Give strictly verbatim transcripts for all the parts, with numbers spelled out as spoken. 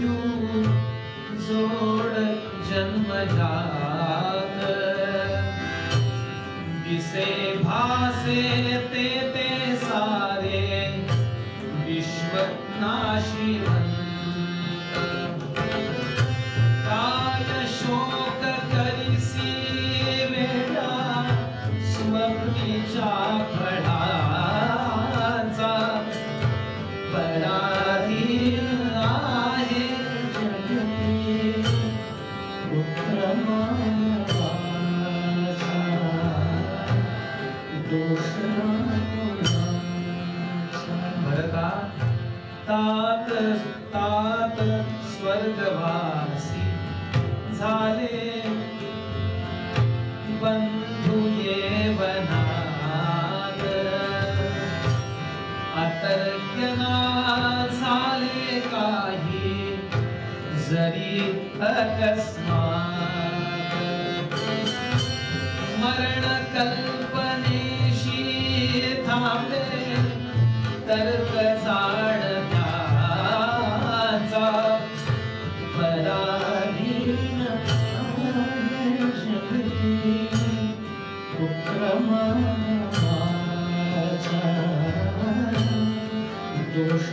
मृत्यू जोड जन्मजात दिसे भासे ते ते सारे विश्व नाशिवंत काय शोक करिसी वेळा स्वप्नीच्या फळाचा पराधीन आहे जगती उपक्रमाचा दोष भरता तात तात स्वर्गवासी झाले बंधू येवनात अतर्क्यना झाले काही जरी अकस्मात मरण कल्पनेशी थांबे तर्क जाणत्याचा पराधीन जगती उपक्रमाचा दोष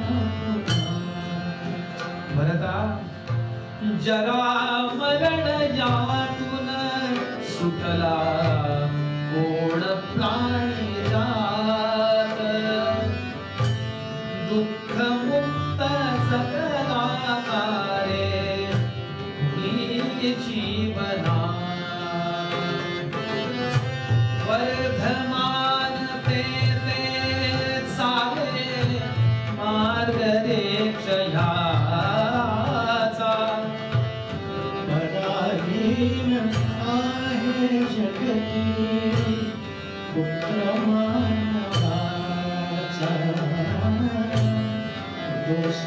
भरता जरा मरण यातून सुटला कोण प्राणी जात दुःख मुक्त सकला कारे जीवना वर्धमान ते ते चाले मार्ग रे क्षयाचा पराधीन आहे जगती उपक्रमाचा दोष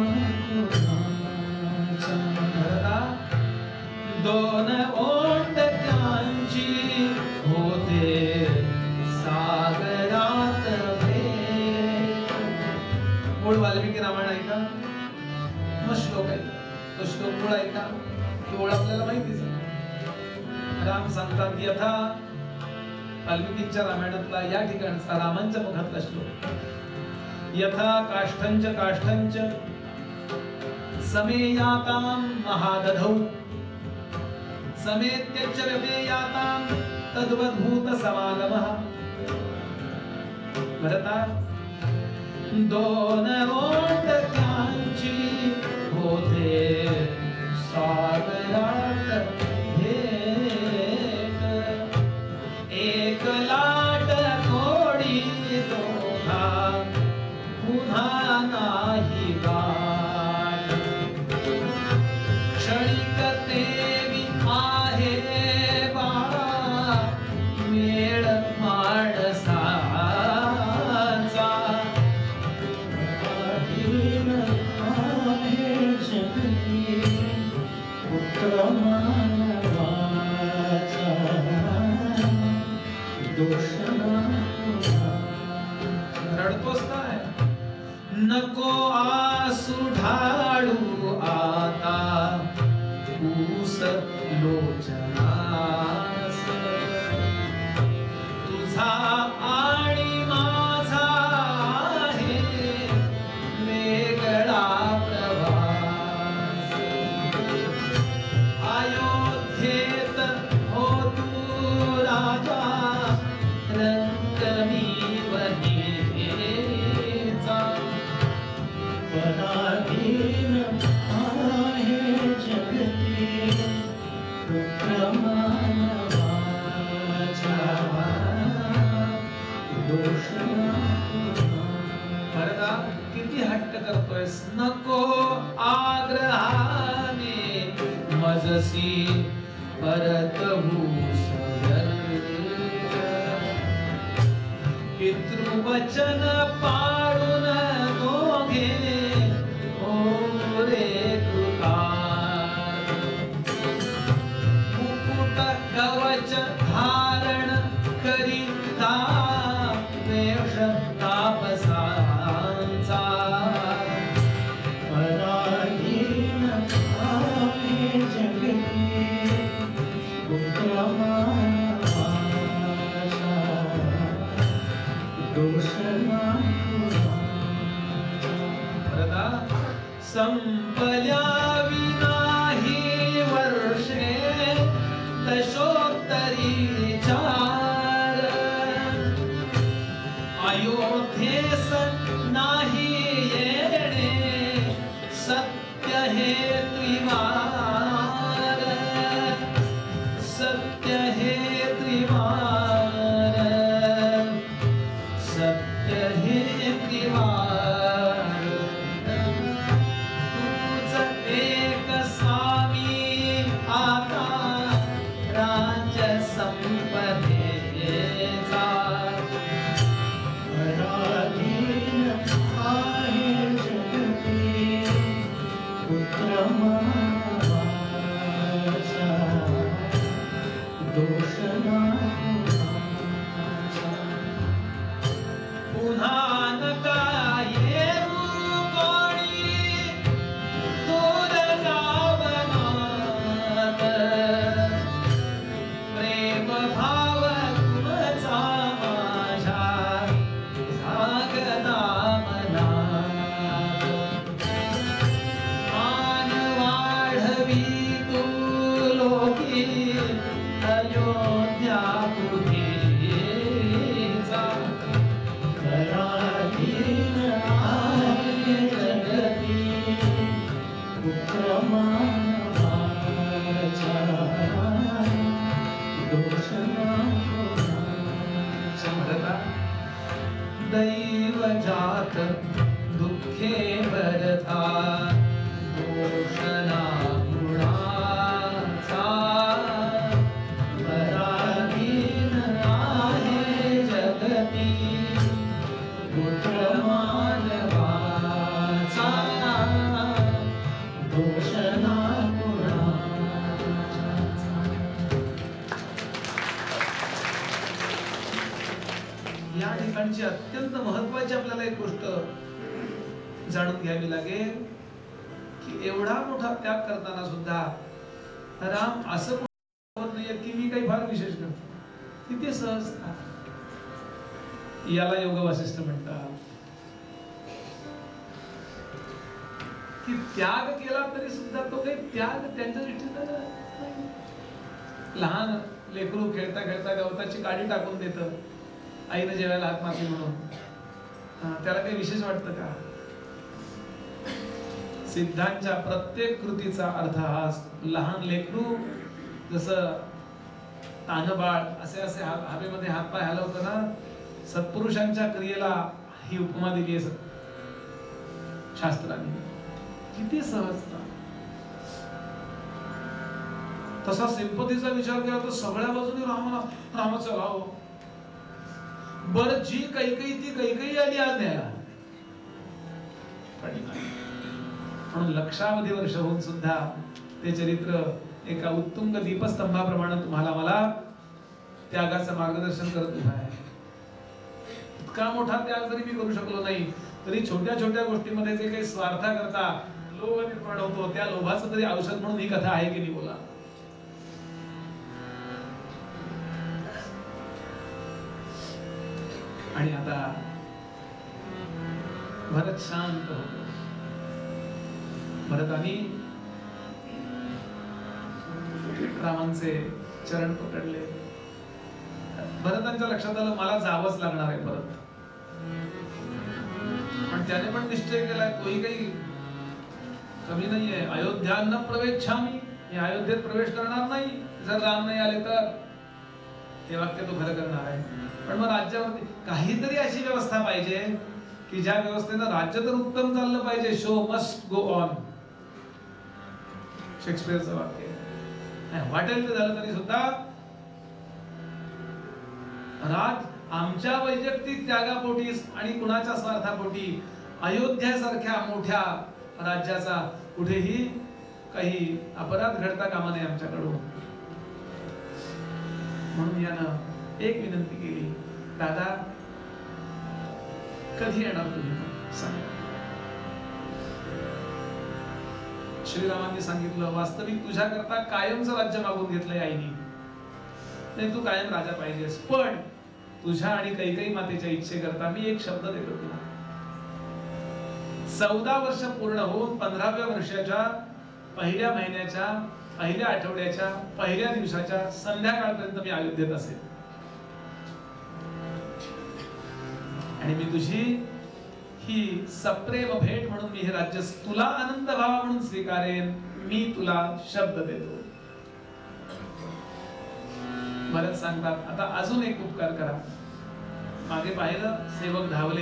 दोन ओंडक्यांची होते सागरात भेट. मूळ वाल्मिकी रामायण ऐका, मग श्लोक ऐका. तो श्लोक मूळ ऐका की ओळ आपल्याला माहितीच आहे. राम सांगतात यथा, वाल्मिकींच्या रामायणातला या ठिकाणचा रामांच्या मुखातला श्लोक. यथा काष्ठंच काष्ठंच समेयातां महादधौ समेत्यच रमेयातां तद्वद्भूत समागमः. भरता दोन ओंडक्यांची होते सागरात भेट. एक लाट थोडी दोघा पुन्हा नाही गाठ. क्षणिक तेवी आहे बाळा मेळ माणसाचा. पराधीन आहे जगती उपक्रमाचा दोष रडतोस काय? नको आसू ढाळू आता ऊस लोचनास. तुझा आणि माझा आहे वेगळा प्रवास. अयोध्येत हो तू राजा रंगमी वनेचा. पराधीन आहे जगती उपक्रमाचा दोष. भरता किती हट्ट करतोयस? नको आग्रहाने मजसी परत होऊस पितृवचन पाळून दोघे हो रे कृतार्थ. मुकुट कवच धारण करिता वेश तापसांचा. पराधीन संपल्या विनाही वर्षे दशोत्तरी चार अयोध्येस नाही येणे सत्य हे त्रिवार सत्य हे त्रिवार सत्य हे त्रिवार तूच एक स्वामी आता राज्य संपदेचा पराधीन आहे जगती पुत्र माझा दोष नाचा पुन्हा नका येऊ कोणी दूर गावनात प्रेम भाव तुमचा माझ्या जागता मनात मान वाढवी तू लोकी अयोध्या पुढेचा पराधीन आहे जगती पुत्र माझा दोष नाचा दैव जात दुःखे बरथा दोषणा गुणाचा पराधीन आहे जगती पुत्र मानवाचा दोष ना गुणाचा. या ठिकाणची अत्यंत महत्वाची आपल्याला एक गोष्ट जाणून घ्यावी लागेल की एवढा मोठा त्याग करताना सुद्धा राम असं बोलत नाहीये की मी काही फार विशेष करतो. किती सहजता. याला योग वासिष्ठ म्हणतात की त्याग केला तरी सुद्धा तो काही त्याग त्यांच्या दृष्टीने नाही. लहान लेकरू खेळता खेळता गवताची काडी टाकून देतं आईनं जेवायला हात मारली म्हणून, त्याला काही विशेष वाटतं का? सिद्धांच्या प्रत्येक कृतीचा अर्थ हा असतो. लहान लेकरू जसं तानबाळ असे असे हवेमध्ये हातपाय हलवतं ना, सत्पुरुषांच्या क्रियेला ही उपमा दिली आहे शास्त्रांनी. किती सहजता. तसा सिंपतीचा विचार केला तर सगळ्या बाजूने राम रामाचं राव. बर जी कैकई ती कैकई आली आज न्यायला, म्हणून लक्षावधी वर्ष होऊन सुद्धा ते चरित्र एका उत्तुंग दीपस्तंभाप्रमाणे तुम्हाला मला त्यागाचं मार्गदर्शन करत उभा आहे. इतका मोठा त्याग जरी मी करू शकलो नाही तरी छोट्या छोट्या गोष्टीमध्ये जे काही स्वार्था करता लोभ निर्माण होतो त्या लोभाचं तरी औषध म्हणून ही कथा आहे की नाही बोला. आणि आता भरत शांत होतो. भरतानी रामांचे चरण पकडले. भरतांच्या लक्षात आलं मला जावंच लागणार आहे परत. पण त्याने पण निश्चय केलाय तोही काही कमी नाहीये. अयोध्या न प्रवेशामी, मी अयोध्येत प्रवेश करणार नाही जर राम नाही आले तर. हे वाक्य तो खरं करणार आहे. पण मग राज्यावरती काहीतरी अशी व्यवस्था पाहिजे की ज्या व्यवस्थेनं राज्य तर उत्तम चाललं पाहिजे. शो मस्ट गो ऑन, शेक्सपियरचं वाक्य. वाटेल ते झालं तरी सुद्धा राज आमच्या वैयक्तिक त्यागापोटी आणि कुणाच्या स्वार्थापोटी अयोध्यासारख्या मोठ्या राज्याचा कुठेही काही अपराध घडता कामा नये आमच्याकडून. म्हणून यानं एक विनंती केली, दादा कधी येणार तुम्ही सांगा. श्रीरामांनी सांगितलं वास्तविक तुझ्या करता कायमचं राज्य मागून घेतलंय आईनी. नाही तू कायम राजा पाहिजेस, पण तुझ्या आणि कैकेयी मातेच्या इच्छेकरता मी एक शब्द देतो तुला. चौदा वर्ष पूर्ण होऊन पंधराव्या वर्षाच्या पहिल्या महिन्याच्या पहिल्या आठवड्याच्या पहिल्या दिवसाच्या संध्याकाळपर्यंत मी अयोध्येत असेल आणि मी तुझी ही सप्रेम भेट म्हणून मी हे राज्य तुला आनंद व्हावा म्हणून स्वीकारेन. मी तुला शब्द देतो. भरत सांगतात आता अजून एक उपकार करा. मागे पाहिलं सेवक धावले.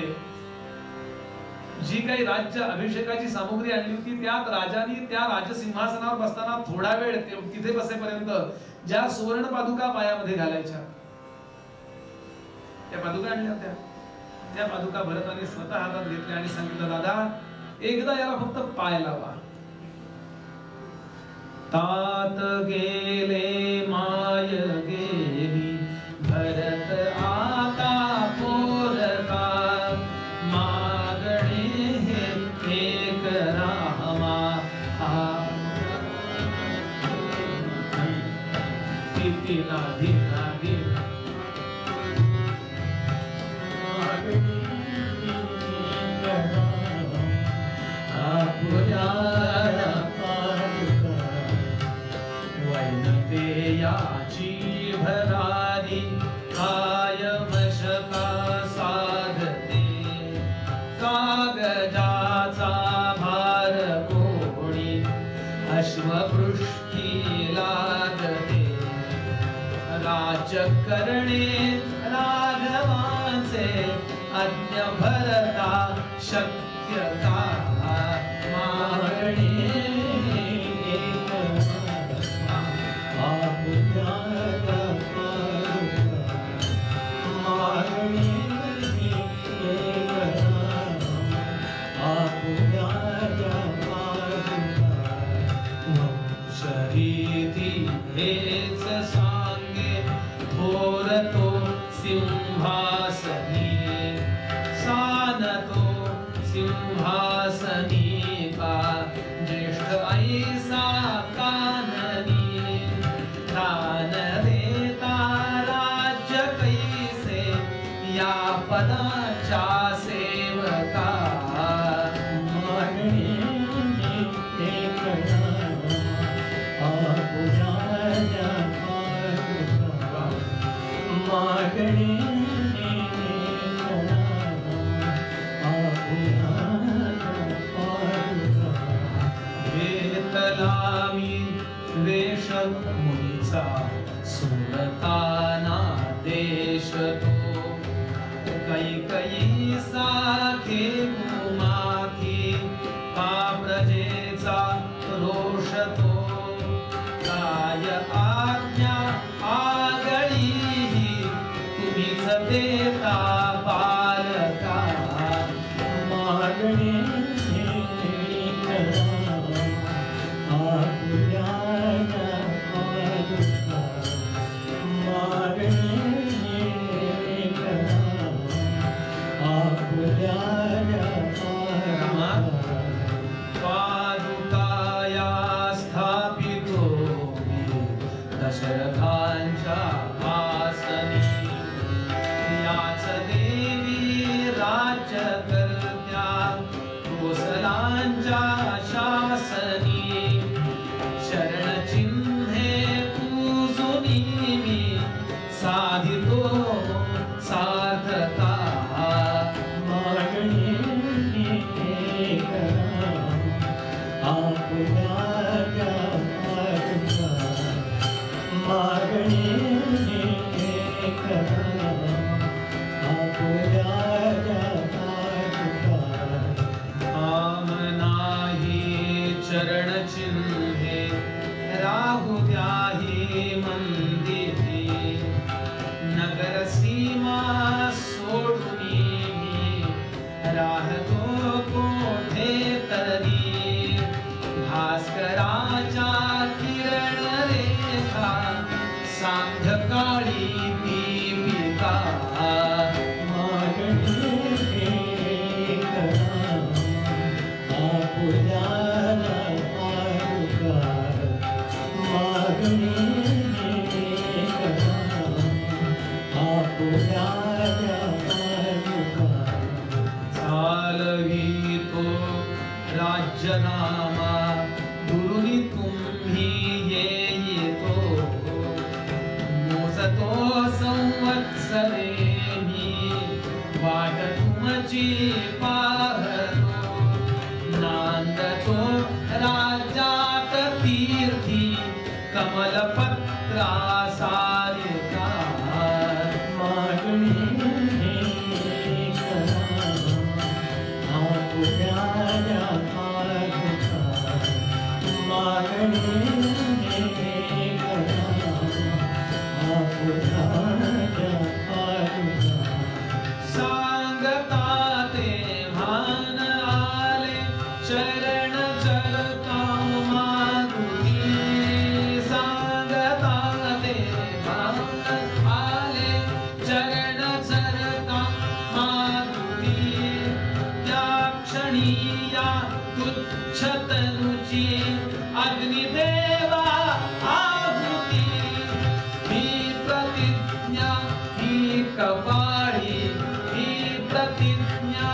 जी काही राज्य अभिषेकाची सामुग्री आणली होती त्यात राजाने त्या राजसिंहासनावर बसताना थोडा वेळ तिथे बसेपर्यंत ज्या सुवर्ण पादुका पायामध्ये घालायच्या त्या पादुका आणल्या होत्या. त्या पादुका भरताने स्वतः हातात घेतल्या आणि सांगितलं दादा एकदा याला फक्त पाय लावा. तात गेले माय गेली भरत आता पोरका मागणे हे एक रामा किती नाधी नाधी याची भरारी कायमशका साधते कागदाचा भार कोणी अश्वपृष्ठी लागते राज्य करणे राघवाचे अन्य भरता शक्य का मागणे शरीरी हेच सांगे थोरतो सिंहासनी सानतो सिंहासनी का ज्येष्ठ ऐसा काननी दान देता राज्य कैसे या पदाच्या सेवका घेतलामी वेश मुनीचा सुरताना देश तो कैकयी साखे माथी हा प्रजेचा रोष तो काय आज्ञा आगळी तुम्हीच देता बालका मागणी पादुकाया स्थापितो दशरथांच्या आसनी याच देवी राज्य करत्या कोसलांच्या शासनी शरण चिन्हे पूजुनी मी साधितो साधका मागणी चरण चिन्हे राहू द्याही मंदिरी नगर सीमा सोडून मी राहतो कोठे तरी भास्कराच्या किरण रेखा सांध्यकाळी दीपिका चालवी तो दुरुनी तुम्ही येतो मोजतो संवत्सरे मी वाट तुमची पाहतो नांदतो राज्यात तीर्थी कमलपत्रा सारिका मागणी सांगता ते भान आले शरण चरता माधुरी सांगता ते भान आले चरण चरता माधुरी त्या क्षणी या तुच्छ तनुची अग्निदेवा आहुती ही प्रतिज्ञा ही कपाळी ही प्रतिज्ञा